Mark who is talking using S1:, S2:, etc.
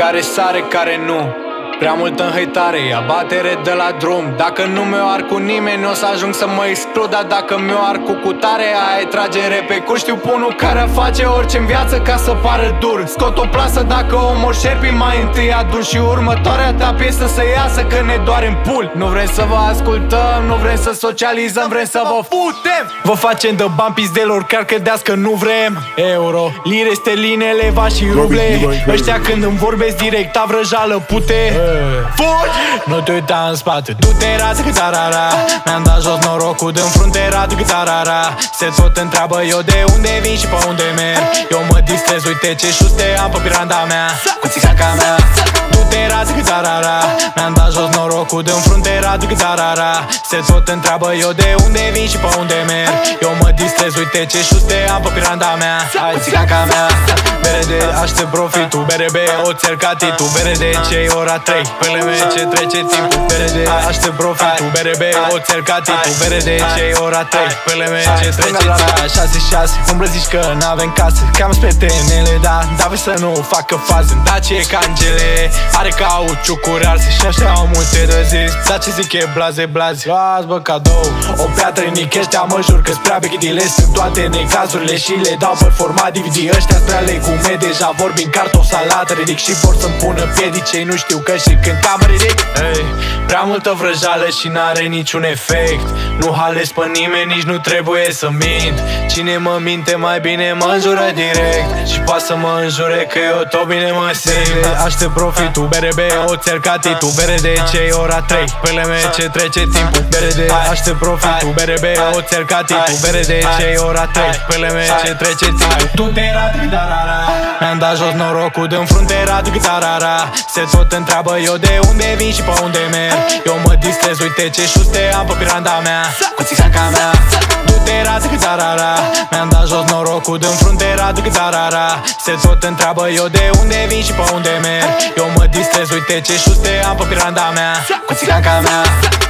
S1: Care sare, care nu. Prea multă înhăitare, abatere de la drum. Dacă nu mi-o ar cu nimeni, o să ajung să mă exclud. Dar dacă mi-o ar cu cutare, aia e tragere pe cur. Știu punul care face orice în viață ca să pară dur. Scot o plasă dacă omor șerpi, mai întâi adun și următoarea ta piesă să iasă că ne doare în pul. Nu vrem să vă ascultăm, nu vrem să socializăm, vrem să vă futem. Vă facem de bani pizdelor, chiar credeți că nu vrem. Euro, lire, steline, leva și ruble. Ăștia când îmi vorbesc direct, avrăjală pute. Fugi! Nu te uita în spate, du-te rață cât arara. Mi-am dat jos norocul din frunte, radu cât arara. Se tot întreabă eu de unde vin și pe unde merg. Eu mă distrez, uite ce șuste am pe piranda mea, cu țiganca mea. Du-te rață cât arara. Mi-am dat jos norocul din frunte, radu cât arara. Se tot întreabă eu de unde vin și pe unde merg. Eu mă distrez, uite ce șuste am pe piranda mea, cu țiganca mea. BRD, aștept profitul, BRB, oțel ca titu. BRD, ce-i ora 3, pe lume ce trece timpul. BRD, aștept profitul, BRB, oțel ca titu. BRD, ce-i ora 3, pe lume ce trece timpul. 6-6, umblă zici că n-avem casă, cam spre tenele, da, dar vei să nu facă fază. Dacie cangele, are cauciucuri arse și ăștia au multe de zis. Dar ce zic e blaze, blaze, luați bă cadou. O piatră nici ăștia mă jur că-s prea bechidile. Sunt toate necazurile și le dau pe format DVD. Ăștia-s prea legume, deja vorbim cartof, salată, ridic și vor să-mi pună piedicei. Nu știu că și când cam ridic. Hey, prea multă vrăjală și n-are niciun efect. Nu halez pe nimeni, nici nu trebuie să mint. Cine mă minte mai bine mă înjură direct. Și poate să mă înjure că eu tot bine mă simt. Aștept profitul, BRB, oțel ca titu. BRD, ce-i ora 3, pe lume ce trece timpul. BRD, aștept profitul, BRB, oțel ca titu. BRD, ce-i ora 3, pe lume ce trece timpul. Tu te radu, darara. Mi-am dat jos norocul din frunte, radu cât arara. Se tot întreabă eu de unde vin și pe unde merg. Eu mă distrez, uite ce șuste am pe piranda mea, cu țiganca mea. Du-te rață cât arara. Mi-am dat jos norocul din frunte, radu cât arara. Se tot întreabă eu de unde vin și pe unde merg. Eu mă distrez, uite ce șuste am pe piranda mea, cu țiganca mea.